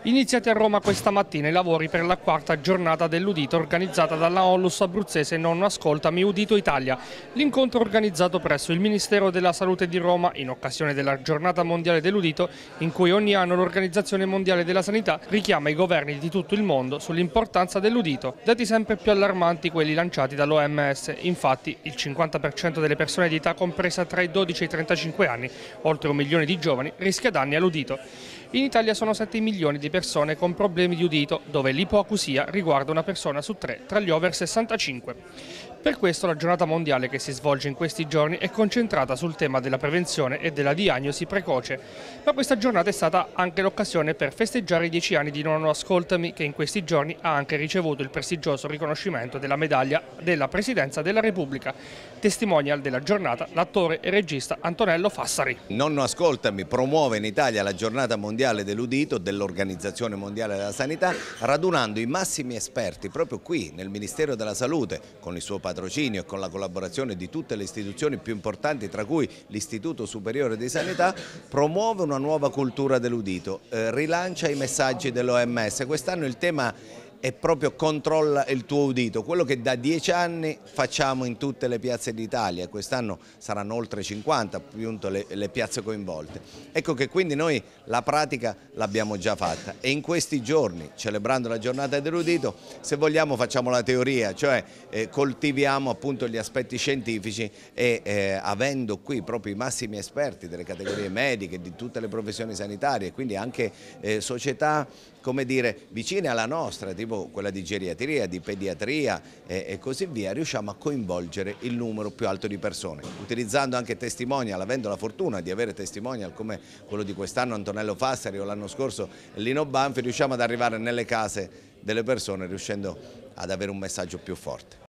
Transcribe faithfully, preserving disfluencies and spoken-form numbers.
Iniziati a Roma questa mattina i lavori per la quarta giornata dell'udito organizzata dalla Onlus abruzzese Nonno Ascoltami Udito Italia. L'incontro organizzato presso il Ministero della Salute di Roma in occasione della Giornata Mondiale dell'Udito, in cui ogni anno l'Organizzazione Mondiale della Sanità richiama i governi di tutto il mondo sull'importanza dell'udito. Dati sempre più allarmanti quelli lanciati dall'O M S, infatti il cinquanta per cento delle persone di età compresa tra i dodici e i trentacinque anni, oltre un milione di giovani, rischia danni all'udito. In Italia sono sette milioni di persone con problemi di udito, dove l'ipoacusia riguarda una persona su tre tra gli over sessantacinque. Per questo la giornata mondiale che si svolge in questi giorni è concentrata sul tema della prevenzione e della diagnosi precoce. Ma questa giornata è stata anche l'occasione per festeggiare i dieci anni di Nonno Ascoltami, che in questi giorni ha anche ricevuto il prestigioso riconoscimento della medaglia della Presidenza della Repubblica. Testimonial della giornata l'attore e regista Antonello Fassari. Nonno Ascoltami promuove in Italia la giornata mondiale dell'udito dell'Organizzazione Mondiale della Sanità, radunando i massimi esperti proprio qui nel Ministero della Salute, con il suo patrocinio e con la collaborazione di tutte le istituzioni più importanti, tra cui l'Istituto Superiore di Sanità. Promuove una nuova cultura dell'udito, eh, rilancia i messaggi dell'O M S. Quest'anno il tema è proprio controlla il tuo udito, quello che da dieci anni facciamo in tutte le piazze d'Italia. Quest'anno saranno oltre cinquanta appunto le, le piazze coinvolte. Ecco che quindi noi la pratica l'abbiamo già fatta e in questi giorni, celebrando la giornata dell'udito, se vogliamo facciamo la teoria, cioè eh, coltiviamo appunto gli aspetti scientifici e eh, avendo qui proprio i massimi esperti delle categorie mediche, di tutte le professioni sanitarie, quindi anche eh, società, come dire, vicine alla nostra, tipo quella di geriatria, di pediatria e, e così via, riusciamo a coinvolgere il numero più alto di persone, utilizzando anche testimonial, avendo la fortuna di avere testimonial come quello di quest'anno Antonello Fassari o l'anno scorso Lino Banfi, riusciamo ad arrivare nelle case delle persone riuscendo ad avere un messaggio più forte.